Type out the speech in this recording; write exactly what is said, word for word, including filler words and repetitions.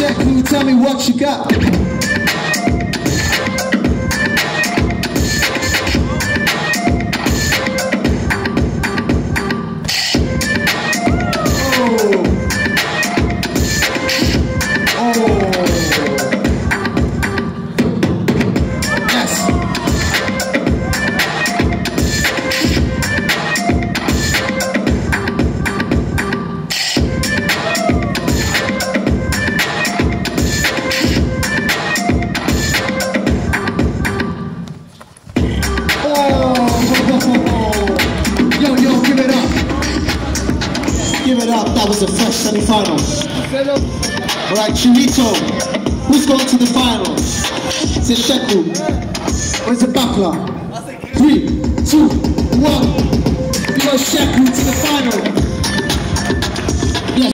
Sheku, tell me what you got. That was the first semi-final. Alright, Chirito, who's going to the finals? Is it Sheku? Or is it Kapla? Three, two, one. We go Sheku to the final.